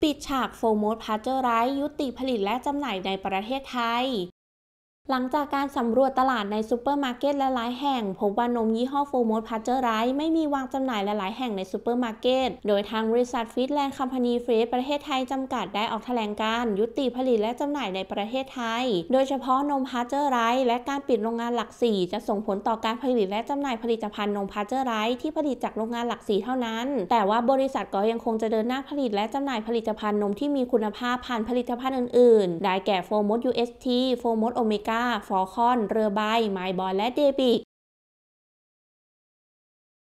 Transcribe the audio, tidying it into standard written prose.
ปิดฉากโฟร์โมสพาสเจอร์ไรส์ยุติผลิตและจำหน่ายในประเทศไทยหลังจากการสำรวจตลาดในซูเปอร์มาร์เก็ตและหลายแห่งพบว่านมยี่ห้อโฟร์โมสพาสเจอร์ไรส์ไม่มีวางจำหน่ายและหลายแห่งในซูเปอร์มาร์เก็ตโดยทางบริษัทฟีดแลนด์คัมพานีเฟสประเทศไทยจำกัดได้ออกแถลงการยุติผลิตและจำหน่ายในประเทศไทยโดยเฉพาะนมพาสเจอร์ไรส์และการปิดโรงงานหลักสี่จะส่งผลต่อการผลิตและจำหน่ายผลิตภัณฑ์นมพาสเจอร์ไรส์ที่ผลิตจากโรงงานหลักสี่เท่านั้นแต่ว่าบริษัทก็ยังคงจะเดินหน้าผลิตและจำหน่ายผลิตภัณฑ์นมที่มีคุณภาพผ่านผลิตภัณฑ์อื่นๆได้แก่โฟร์โมส UST โฟร์โมสโอเมก้าฟอลคอนเรือใบไมบอลและเดบิก